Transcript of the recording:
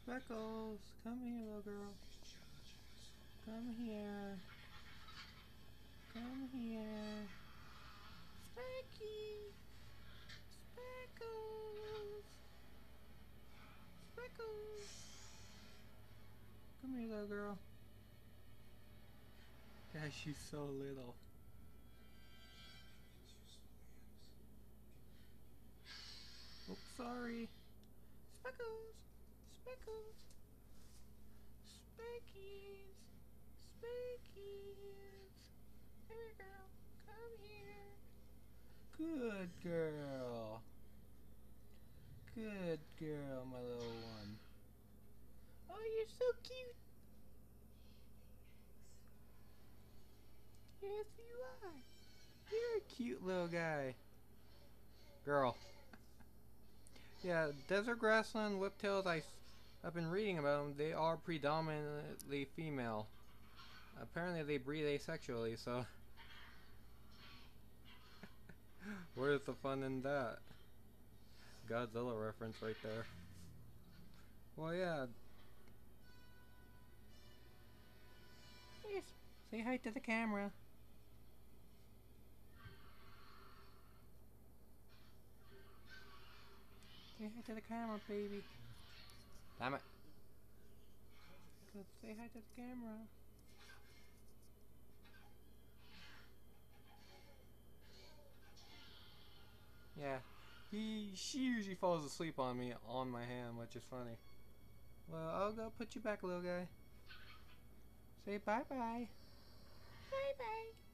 Speckles, come here, little girl. Come here. Come here. Specky. Speckles. Speckles. Come here, little girl. Yeah, she's so little. Oops, sorry. Speckles. Speckles. Speckies. Speckies. Come here, girl. Come here. Good girl. Good girl, my little one. Oh, you're so cute. Yes, you are. You're a cute little guy. Girl. Yeah, desert grassland whiptails, I've been reading about them. They are predominantly female. Apparently they breed asexually, so where's the fun in that? Godzilla reference right there. Well, yeah. Yes. Say hi to the camera. Say hi to the camera, baby. Damn it. Say hi to the camera. Yeah. She usually falls asleep on me on my hand, which is funny. Well, I'll go put you back, little guy. Say bye-bye. Bye-bye.